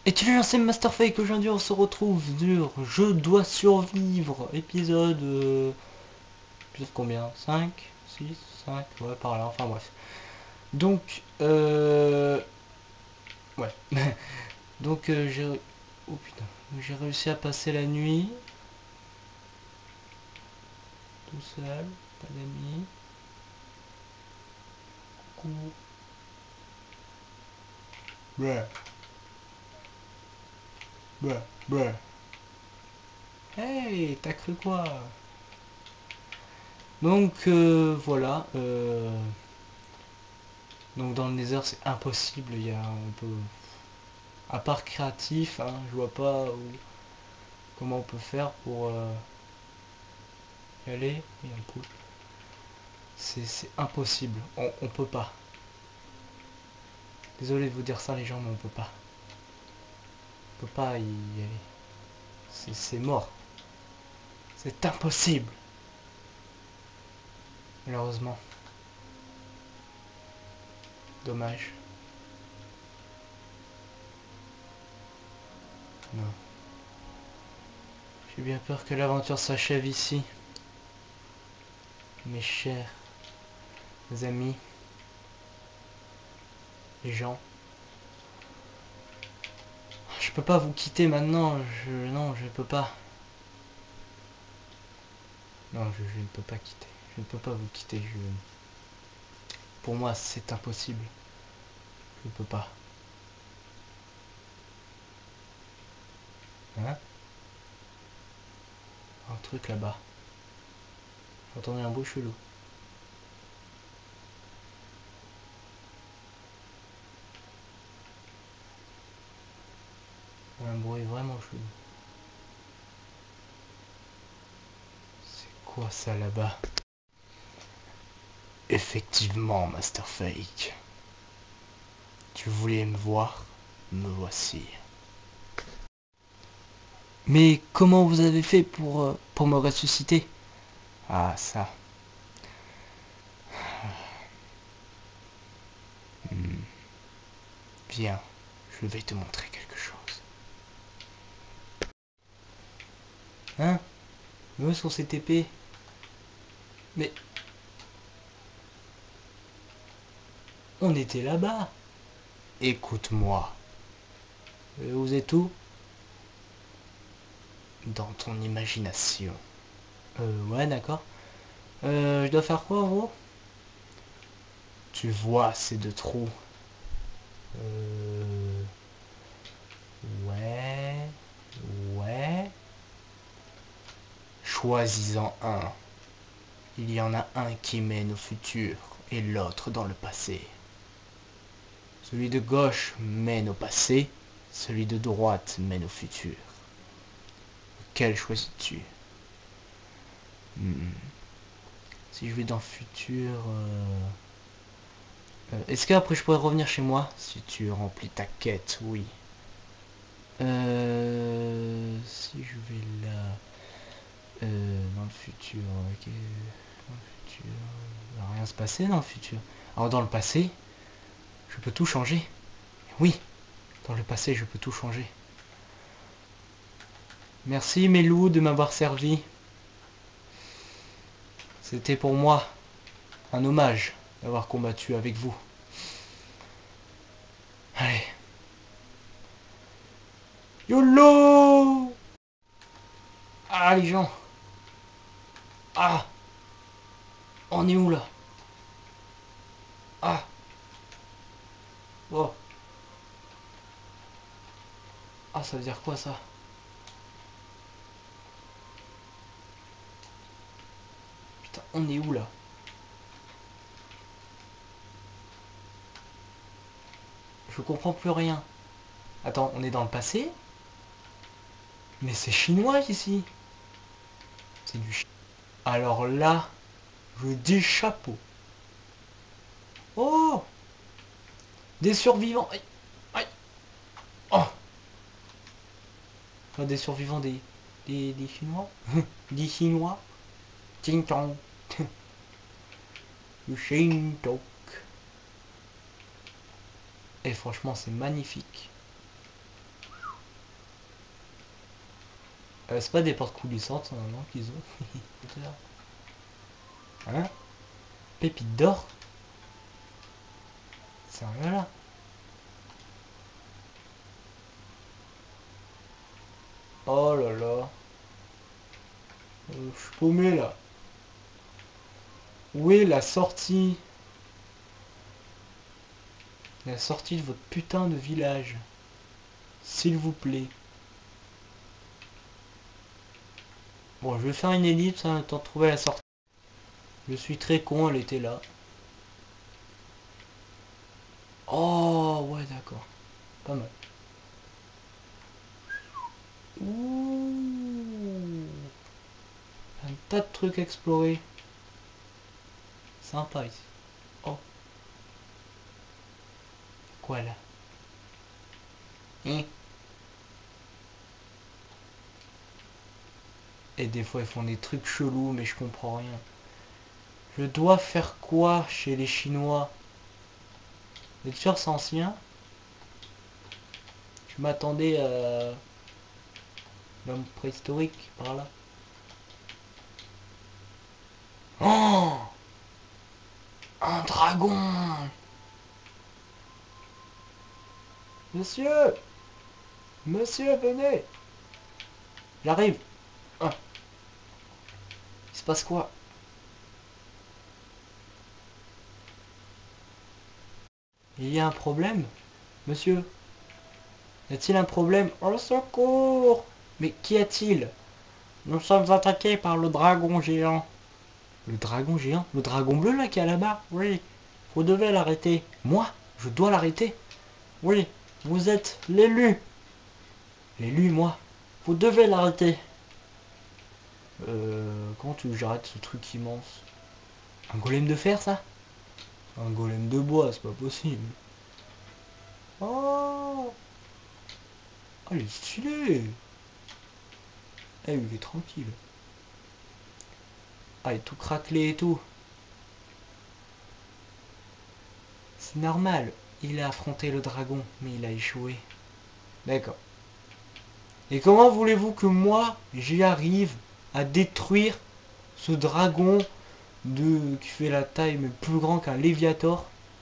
Et tu viens, c'est Master Fake, aujourd'hui on se retrouve sur Je dois survivre, épisode... épisode combien? 5, 6, 5, ouais par là, enfin bref. Donc, ouais. Donc j'ai... Oh putain, j'ai réussi à passer la nuit. Tout seul, pas d'amis. Coucou. Ouais, ouais, ouais. Hey, t'as cru quoi? Donc voilà, donc dans le Nether c'est impossible, il y a un peu... À part créatif, hein, je vois pas comment on peut faire pour y aller. Il y a un poulpe. C'est impossible, on peut pas. Désolé de vous dire ça les gens, mais on peut pas. On peut pas y aller. C'est mort. C'est impossible. Malheureusement. Dommage. Non. J'ai bien peur que l'aventure s'achève ici. Mes chers amis. Les gens. Je peux pas vous quitter maintenant. Non, je peux pas. Non, je ne peux pas quitter. Je ne peux pas vous quitter. Pour moi, c'est impossible. Je ne peux pas. Hein? Un truc là-bas. J'entendais un bruit chelou. Un bruit vraiment chelou. C'est quoi ça là-bas? Effectivement, Master Fake. Tu voulais me voir? Me voici. Mais comment vous avez fait pour me ressusciter? Ah, ça. Hmm. Viens, je vais te montrer quelque chose. Hein? Où sont ces TP? Mais... on était là-bas. Écoute-moi. Vous êtes où? Dans ton imagination. Ouais, d'accord. Je dois faire quoi en gros? Tu vois ces deux trous? Euh... Ouais... Ouais... Choisis-en un. Il y en a un qui mène au futur et l'autre dans le passé. Celui de gauche mène au passé, celui de droite mène au futur. Quel choisis-tu? Si je vais dans le futur... est-ce qu'après je pourrais revenir chez moi? Si tu remplis ta quête, oui. Si je vais là... dans le futur... ok. Dans le futur... Il va rien se passer dans le futur. Alors dans le passé, je peux tout changer. Oui, dans le passé, je peux tout changer. Merci mes loups de m'avoir servi. C'était pour moi un hommage d'avoir combattu avec vous. Allez. YOLO! Ah les gens. Ah. On est où là? Ah. Oh. Ah ça veut dire quoi ça? Putain, on est où là? Je comprends plus rien. Attends, on est dans le passé? Mais c'est chinois ici. C'est du chinois. Alors là, je dis chapeau. Oh! Des survivants. Aïe, aïe. Oh! Enfin, des survivants des chinois. Des chinois. Ting tong. Le Shintok. Et franchement, c'est magnifique. C'est pas des portes coulissantes, normalement, qu'ils ont. Hein? Pépite d'or? Sérieux là? Oh là là. Je suis paumé là. Où est la sortie? La sortie de votre putain de village. S'il vous plaît. Bon, je vais faire une ellipse en temps de trouver la sortie. Je suis très con, elle était là. Oh, ouais, d'accord. Pas mal. Ouh. Un tas de trucs à explorer. Sympa ici. Oh. Quoi là? Hein? Et des fois ils font des trucs chelous mais je comprends rien. Je dois faire quoi chez les Chinois? Vous êtes sûr c'est ancien? Je m'attendais à l'homme préhistorique par là. Oh! Un dragon! Monsieur! Monsieur, venez! J'arrive! Ah. Il se passe quoi? Il y a un problème? Monsieur? Y a-t-il un problème? Au secours! Mais qu'y a-t-il? Nous sommes attaqués par le dragon géant. Le dragon géant? Le dragon bleu là qui est là-bas? Oui. Vous devez l'arrêter. Moi? Je dois l'arrêter? Oui. Vous êtes l'élu. L'élu, moi. Vous devez l'arrêter. Comment tu veux que j'arrête ce truc immense? Un golem de fer, ça? Un golem de bois, c'est pas possible. Oh! Oh, il est stylé! Eh, il est tranquille. Ah, il est tout craquelé et tout. C'est normal. Il a affronté le dragon, mais il a échoué. D'accord. Et comment voulez-vous que moi, j'y arrive à détruire ce dragon qui fait la taille mais plus grand qu'un Léviator?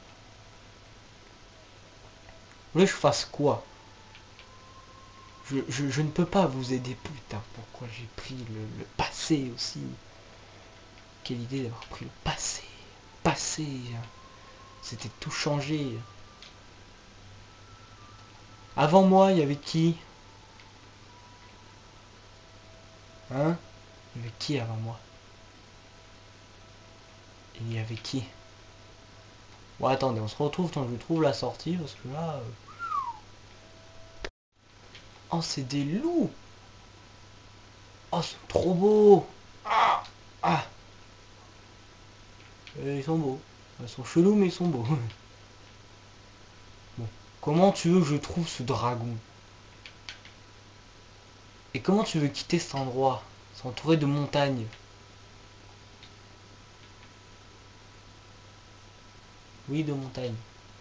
Vous voulez que je fasse quoi? Je ne peux pas vous aider, putain. Pourquoi j'ai pris le passé aussi? Quelle idée d'avoir pris le passé. Passé. C'était tout changé. Avant moi, il y avait qui? Hein? Il y avait qui avant moi? Il y avait qui? Bon, attendez, on se retrouve quand je trouve la sortie, parce que là... Oh, c'est des loups! Oh, c'est trop beau! Ah! Ah! Ils sont beaux. Ils sont chelous, mais ils sont beaux. Bon. Comment tu veux que je trouve ce dragon? Et comment tu veux quitter cet endroit? C'est entouré de montagnes. Oui, de montagnes.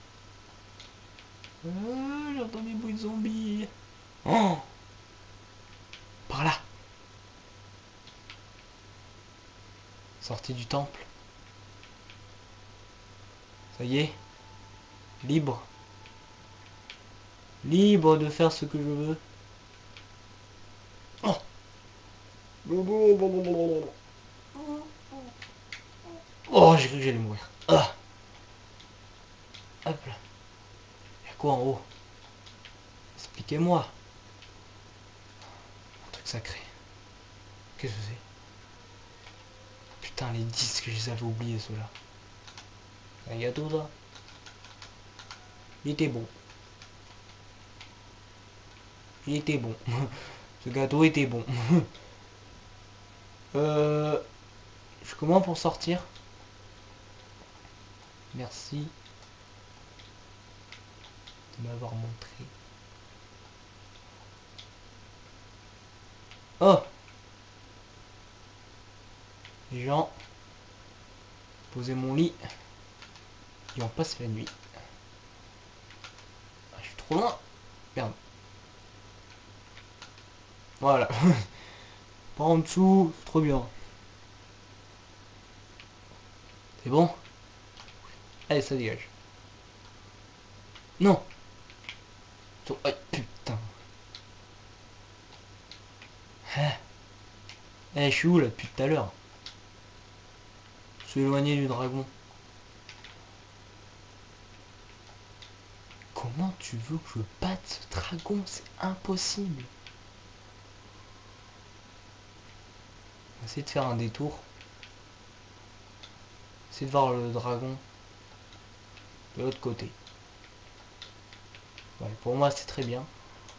J'entends des bruits de zombies. Oh! Par là. Sortie du temple. Ça y est. Libre. Libre de faire ce que je veux. Oh! Oh, j'ai cru que j'allais mourir. Ah! Hop là. Y'a quoi en haut? Expliquez-moi. Un truc sacré. Qu'est-ce que c'est? Putain, les disques, je les avais oubliés, ceux-là. Un gâteau, ça? Il était bon. Il était bon. Ce gâteau était bon. Je commence pour sortir. Merci de m'avoir montré. Oh! Les gens, poser mon lit. Et on passe la nuit. Ah, je suis trop loin. Merde. Voilà. Par en dessous, c'est trop bien. C'est bon? Allez, ça dégage. Non. Oh, putain. Ah. Eh, je suis où là depuis tout à l'heure? Je suis éloigné du dragon. Comment tu veux que je batte ce dragon? C'est impossible. On va essayer de faire un détour. Essayer de voir le dragon de l'autre côté. Ouais, pour moi c'est très bien.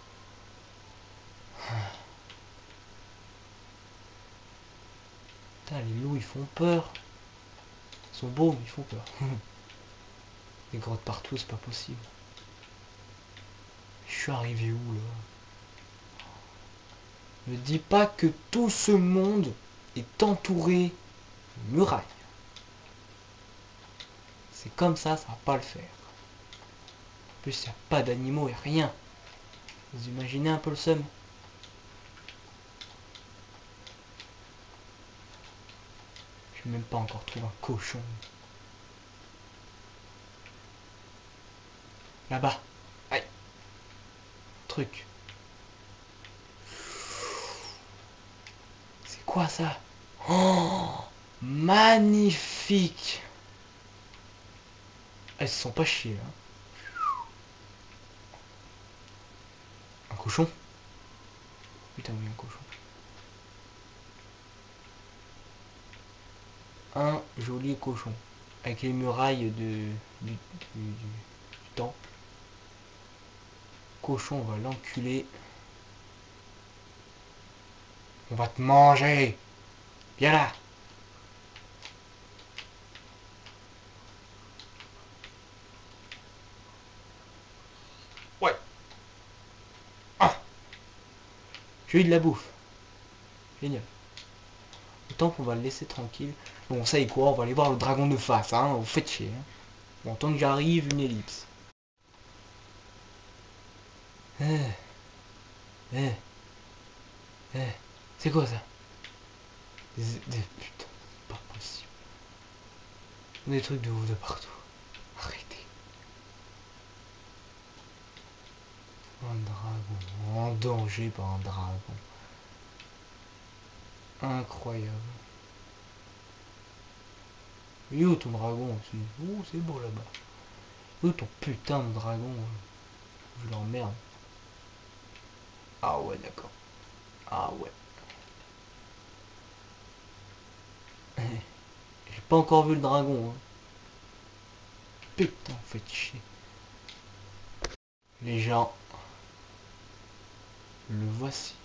Putain, les loups ils font peur. Ils sont beaux mais ils font peur. Des grottes partout, c'est pas possible. Je suis arrivé où là? Ne dis pas que tout ce monde est entouré de murailles. C'est comme ça va pas le faire. En plus, il n'y a pas d'animaux et rien. Vous imaginez un peu le seum? J'ai même pas encore trouvé un cochon. Là-bas. Aïe. Truc. C'est quoi ça? Oh, magnifique. Elles se sont pas chiées là. Un cochon? Putain oui, un cochon. Un joli cochon. Avec les murailles du temple. Cochon, on va l'enculer. On va te manger. Viens là. Ouais. Ah. J'ai eu de la bouffe. Génial. Le temple, on va le laisser tranquille. Bon, ça y est quoi, on va aller voir le dragon de face, hein. Vous faites chier. Hein. Bon, tant que j'arrive, une ellipse. C'est quoi ça? Putain, pas possible. Des trucs de ouf de partout. Arrêtez. Un dragon. En danger par un dragon. Incroyable. Il est où ton dragon aussi? Oh, c'est beau là-bas. Où ton putain de dragon? Je l'emmerde. Ah ouais, d'accord. Ah ouais. J'ai pas encore vu le dragon. Hein. Putain, faites chier. Les gens. Le voici.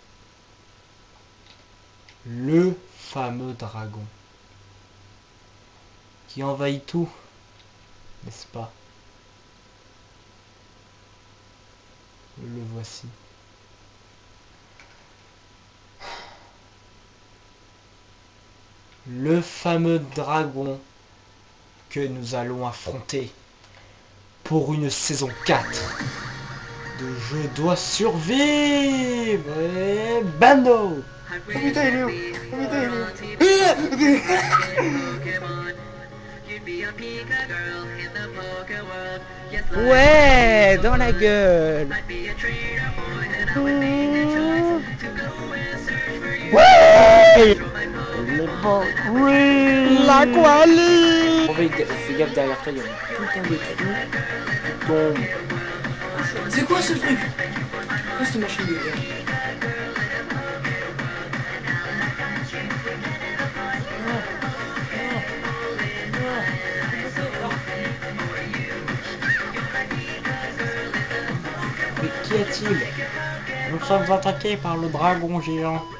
Le fameux dragon. Qui envahit tout. N'est-ce pas? Le voici. Le fameux dragon que nous allons affronter pour une saison 4 de Je dois survivre et Bando. Oh putain, il est où? Oh putain, il est où? Ouais, dans la gueule. Ouais. Oui. La quali. Fais gaffe derrière toi, il y a un putain de trou qui tombe. C'est quoi ce truc? Quoi cette machine de guerre? Mais qu'y a-t-il? Nous sommes attaqués par le dragon géant.